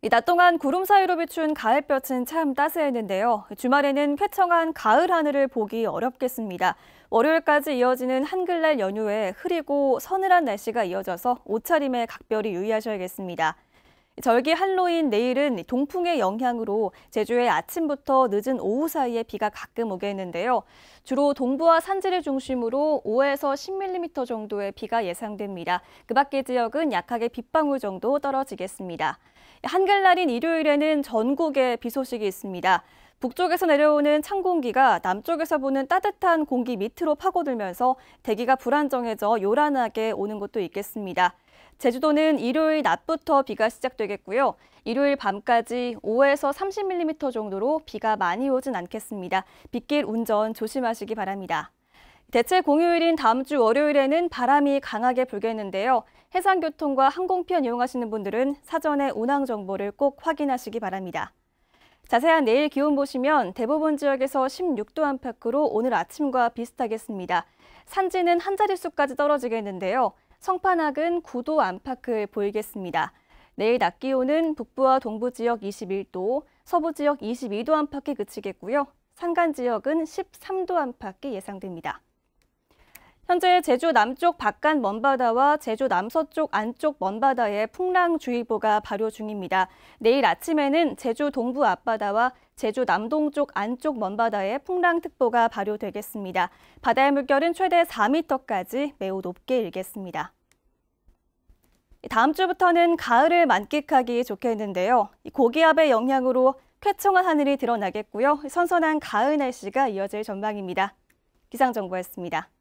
낮 동안 구름 사이로 비춘 가을볕은 참 따스했는데요. 주말에는 쾌청한 가을 하늘을 보기 어렵겠습니다. 월요일까지 이어지는 한글날 연휴에 흐리고 서늘한 날씨가 이어져서 옷차림에 각별히 유의하셔야겠습니다. 절기 할로윈 내일은 동풍의 영향으로 제주에 아침부터 늦은 오후 사이에 비가 가끔 오겠는데요. 주로 동부와 산지를 중심으로 5에서 10mm 정도의 비가 예상됩니다. 그 밖의 지역은 약하게 빗방울 정도 떨어지겠습니다. 한글날인 일요일에는 전국에 비 소식이 있습니다. 북쪽에서 내려오는 찬 공기가 남쪽에서 부는 따뜻한 공기 밑으로 파고들면서 대기가 불안정해져 요란하게 오는 곳도 있겠습니다. 제주도는 일요일 낮부터 비가 시작되겠고요. 일요일 밤까지 5에서 30mm 정도로 비가 많이 오진 않겠습니다. 빗길 운전 조심하시기 바랍니다. 대체 공휴일인 다음 주 월요일에는 바람이 강하게 불겠는데요. 해상교통과 항공편 이용하시는 분들은 사전에 운항 정보를 꼭 확인하시기 바랍니다. 자세한 내일 기온 보시면 대부분 지역에서 16도 안팎으로 오늘 아침과 비슷하겠습니다. 산지는 한 자릿수까지 떨어지겠는데요. 성판악은 9도 안팎을 보이겠습니다. 내일 낮 기온은 북부와 동부 지역 21도, 서부 지역 22도 안팎에 그치겠고요. 산간 지역은 13도 안팎이 예상됩니다. 현재 제주 남쪽 바깥 먼바다와 제주 남서쪽 안쪽 먼바다에 풍랑주의보가 발효 중입니다. 내일 아침에는 제주 동부 앞바다와 제주 남동쪽 안쪽 먼바다에 풍랑특보가 발효되겠습니다. 바다의 물결은 최대 4m까지 매우 높게 일겠습니다. 다음 주부터는 가을을 만끽하기 좋겠는데요. 고기압의 영향으로 쾌청한 하늘이 드러나겠고요. 선선한 가을 날씨가 이어질 전망입니다. 기상정보였습니다.